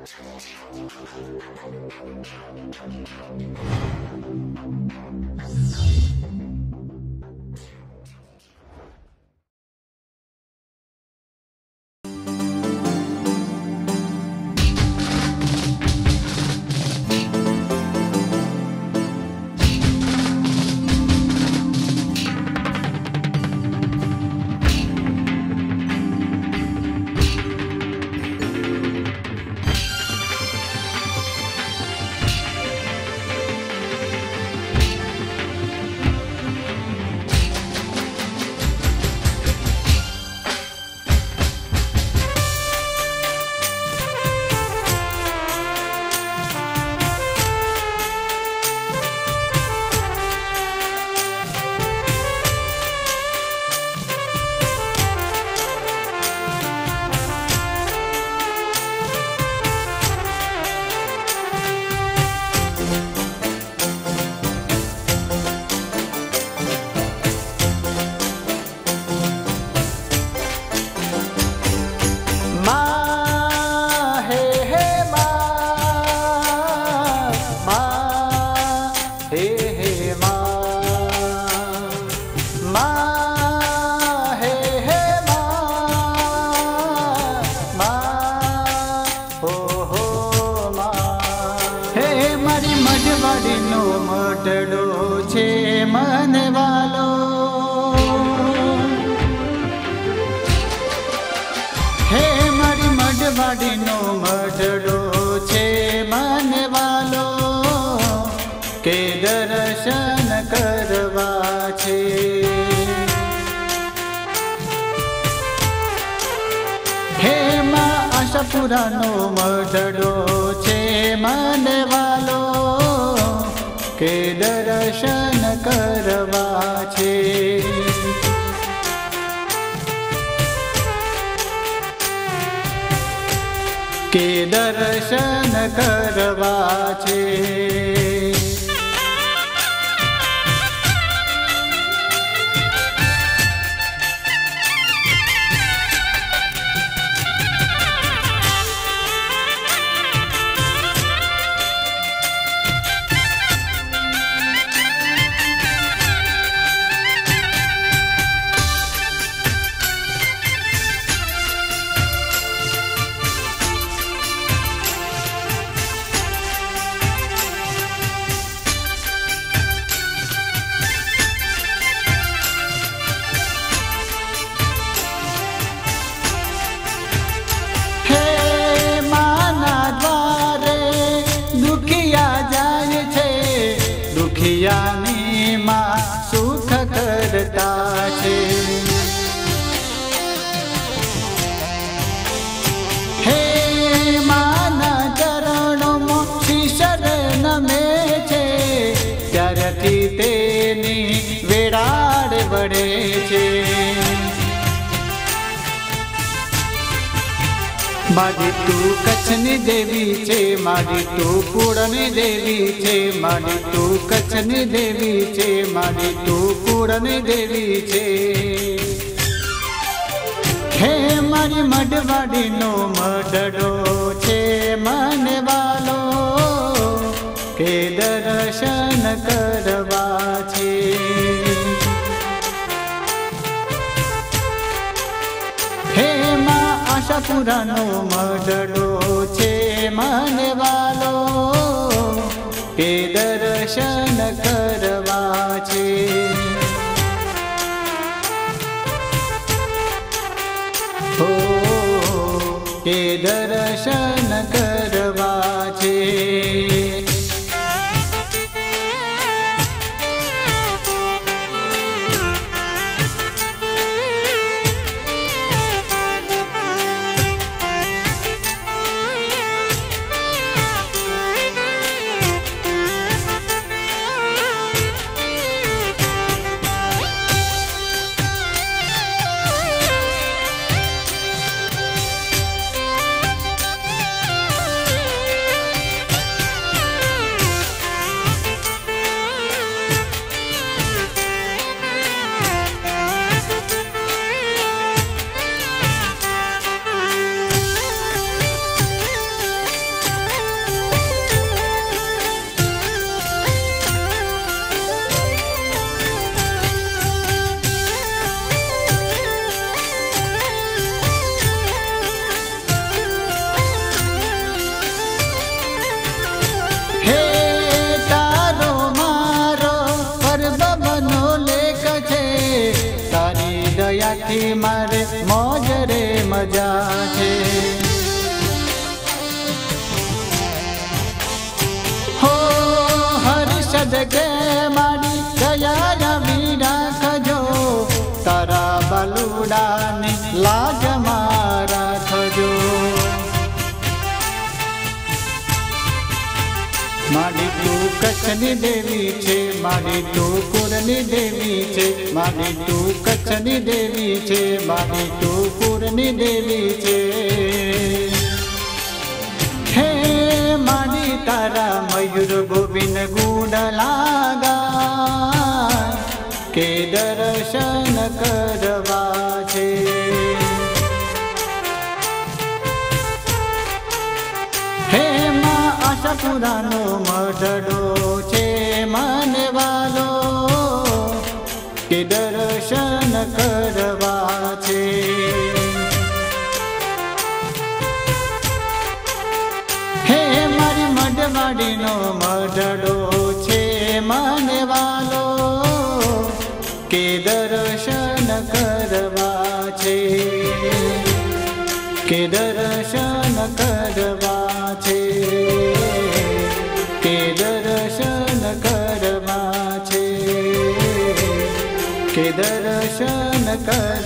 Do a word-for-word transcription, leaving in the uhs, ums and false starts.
વાડીનો મઢડો છે મને વાલો કે દર્શન કરવા છે. હે માં આશાપુરાનો મઢડો છે મને વાલો કે દર્શન કરવા છે. કે દર્શન કરવા છે. દુખિયાની માં સુખ કરતા છે. હે માના ચરણોમાં શિશર નમે છે ત્યારથી તેની વેળાડ વળે છે. મારી તું કચ્છની દેવી છે, મારી તું કુળની દેવી છે, મારી તું કચ્છની દેવી છે, મારી તું કુળની દેવી છે. હે મારી મઢવાડીનો મઢડો છે મને વાલો કે દર્શન કરવા છે. હે આશાપુરાનો મઢડો છે મને વાલો કે દર્શન કરવા છે. હો કે દર્શન કરવા છે. नहीं मारे मौज रे मजा छे। हो हर्षद के मारी दया वीरा खजो तारा बलुड़ा ने लाज मारा खजो। मारी तू कच्छनी देवी छे मारी तू कुरनी देवी छे मारी तू कच्छनी देवी छे मारी तू कुरनी देवी छे। हे मारी तारा मयूर गोविंद गुण लागा के दर्शन करवा छे। हे मां आशापुरानो मढड़ो छे मने वालो के दर्शन करवा छे। हे मारी मढवाड़ीनो मढड़ो छे मने वालो के दर्शन करवा छे के दर्शन करवा छे के दर्शन करवा छे के दर्शन कर